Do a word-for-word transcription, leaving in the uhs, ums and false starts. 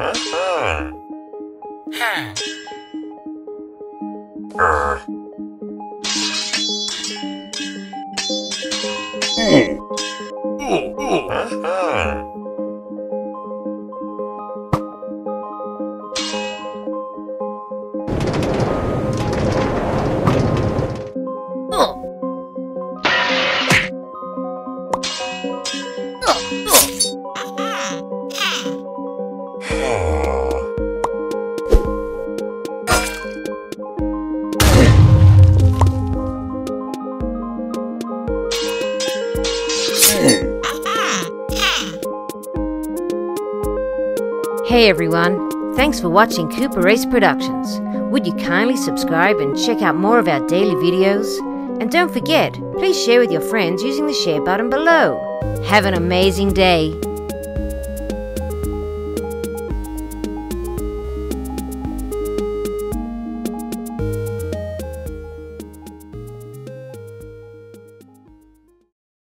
Hey everyone, thanks for watching Koopa Race Productions. Would you kindly subscribe and check out more of our daily videos? And don't forget, please share with your friends using the share button below. Have an amazing day.